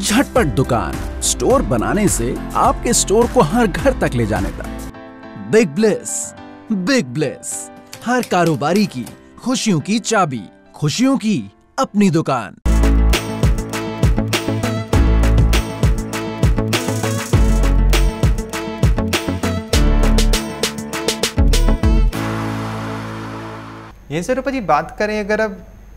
झटपट दुकान, स्टोर बनाने से आपके स्टोर को हर घर तक ले जाने तक। बिग ब्लेस, हर कारोबारी की खुशियों की चाबी, खुशियों की अपनी दुकान। ये सर रूपा जी बात करें अगर अब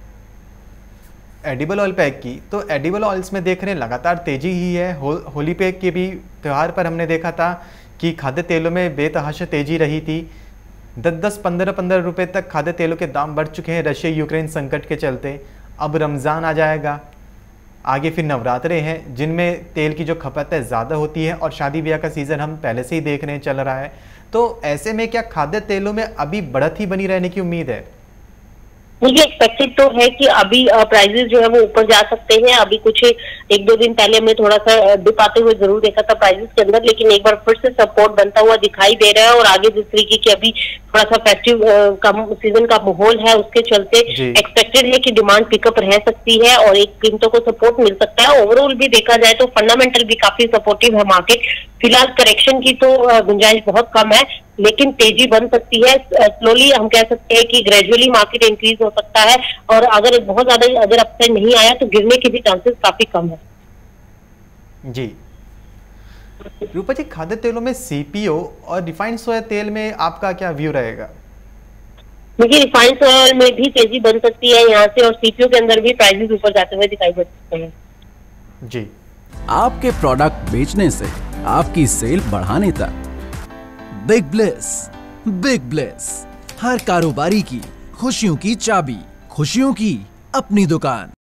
एडिबल ऑयल पैक की, तो एडिबल ऑयल्स में देख रहे हैं लगातार तेजी ही है। होली पैक के भी त्यौहार पर हमने देखा था कि खाद्य तेलों में बेतहाशा तेजी रही थी। 10-10, 15-15 रुपए तक खाद्य तेलों के दाम बढ़ चुके हैं रशिया यूक्रेन संकट के चलते। अब रमज़ान आ जाएगा, आगे फिर नवरात्रे हैं जिनमें तेल की जो खपत है ज़्यादा होती है, और शादी ब्याह का सीज़न हम पहले से ही देख रहे हैं चल रहा है। तो ऐसे में क्या खाद्य तेलों में अभी बढ़त ही बनी रहने की उम्मीद है? मुझे एक्सपेक्टेड तो है कि अभी प्राइसेस जो है वो ऊपर जा सकते हैं। अभी कुछ 1-2 दिन पहले हमने थोड़ा सा डिप आते हुए जरूर देखा था प्राइसेस के अंदर, लेकिन एक बार फिर से सपोर्ट बनता हुआ दिखाई दे रहा है। और आगे जिस तरीके की अभी थोड़ा सा फेस्टिव का सीजन का माहौल है उसके चलते एक्सपेक्टेड है कि डिमांड पिकअप रह सकती है और एक कीमतों को सपोर्ट मिल सकता है। ओवरऑल भी देखा जाए तो फंडामेंटल भी काफी सपोर्टिव है मार्केट। फिलहाल करेक्शन की तो गुंजाइश बहुत कम है, लेकिन तेजी बन सकती है। स्लोली हम कह सकते हैं कि ग्रेजुअली मार्केट इंक्रीज हो सकता है, और अगर बहुत ज्यादा अगर अपसाइड नहीं आया तो गिरने के भी चांसेस काफी कम है। जी रूपा जी, खाद्य तेलों में सीपीओ और रिफाइंड सोया तेल में आपका क्या व्यू रहेगा? देखिए, रिफाइंड ऑयल में भी तेजी बन सकती है यहाँ से, और सीपीओ के अंदर भी प्राइसेस ऊपर जाते हुए दिखाई दे सकते हैं। जी, आपके प्रोडक्ट बेचने से आपकी सेल बढ़ाने तक। बिग ब्लेस, हर कारोबारी की खुशियों की चाबी, खुशियों की अपनी दुकान।